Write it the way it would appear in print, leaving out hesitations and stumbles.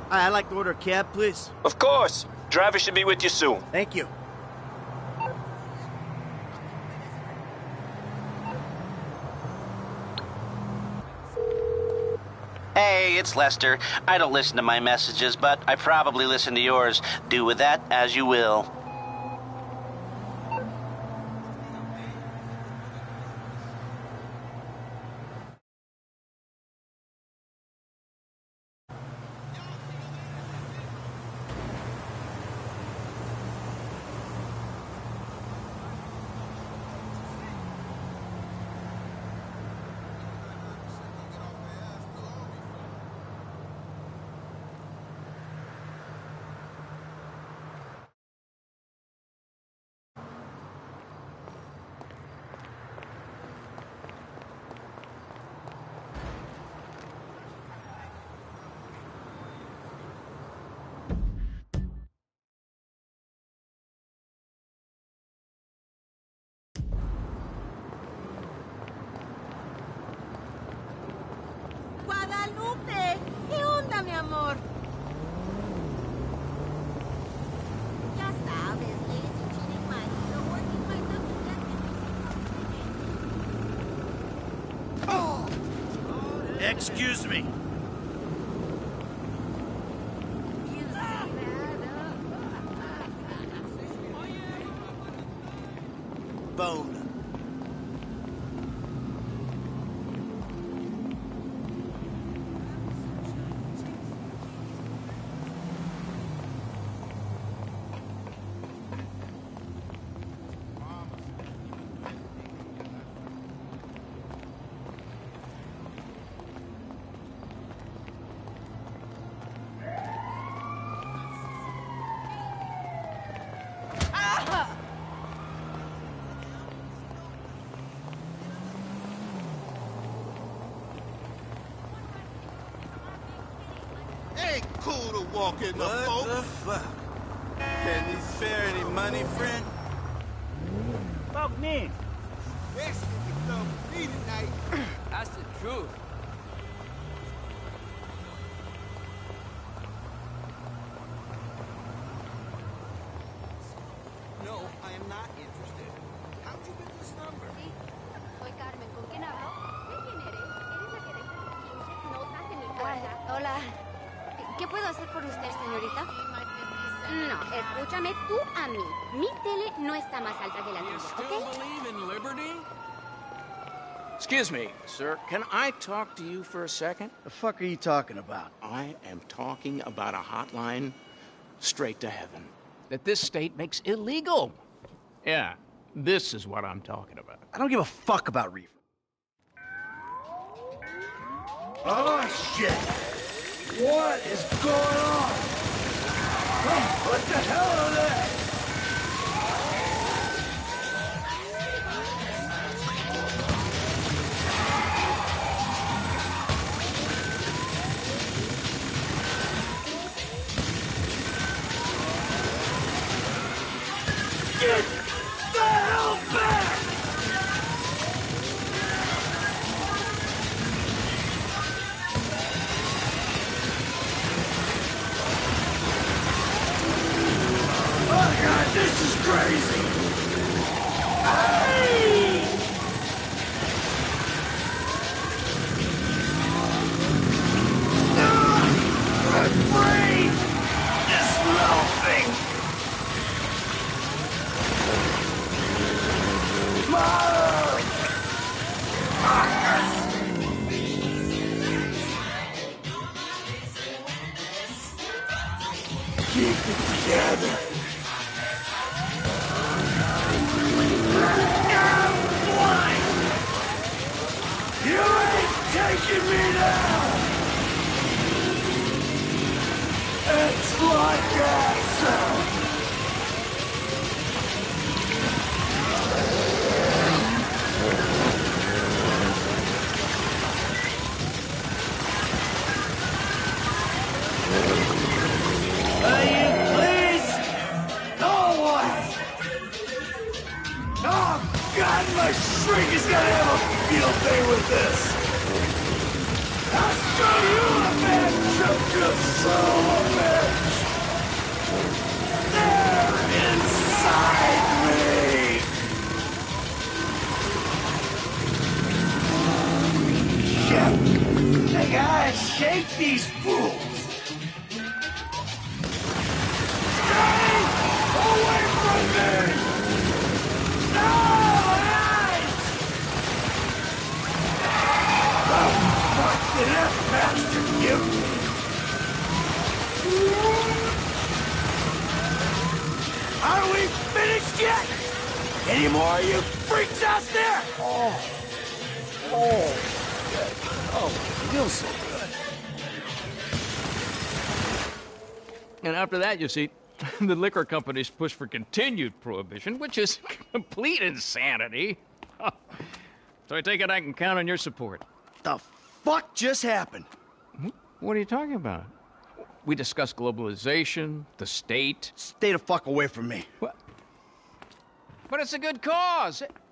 I'd like to order a cab, please. Of course. Driver should be with you soon. Thank you. Hey, it's Lester. I don't listen to my messages, but I probably listen to yours. Do with that as you will. Guadalupe, ¿qué onda, mi amor? Ya sabes, lazy cheating marido, working myself to death. Excuse me. Bone. Ain't cool to walk in the folks. What the fuck? Can you spare any money, friend? Fuck me. This is come me tonight. That's the truth. No, I am not interested. How'd you get this number? Sí, soy Carmen. ¿Con quién hablo? Sé quién eres. Eres la que deja tus pinches notas en mi puerta. Hola. ¿Qué puedo hacer por usted, señorita? No, escúchame tú a mí. Mi tele no está más alta que la You tuya, still ¿ok? believe in liberty? Excuse me, sir. Can I talk to you for a second? The fuck are you talking about? I am talking about a hotline straight to heaven that this state makes illegal. Yeah, this is what I'm talking about. I don't give a fuck about reefer. Oh, shit! What is going on? Oh, what the hell is that? Get the hell back! Oh God, this is crazy! Hey! My brain is melting! Mother! Keep it together. I'm blind! You ain't taking me down! It's like that sound! My shrink is gonna have a field day with this! I'll show you a bad You son of a bitch! They're inside me! Shit! I gotta shake these fools! Stay away from me! No! Eyes! The fuck did that bastard give me? Are we finished yet? Any more of you freaks out there? Feels so good. And after that, you see, the liquor companies push for continued prohibition, which is complete insanity. So I take it I can count on your support. The fuck just happened? What are you talking about? We discussed globalization, the state. Stay the fuck away from me. What? But it's a good cause.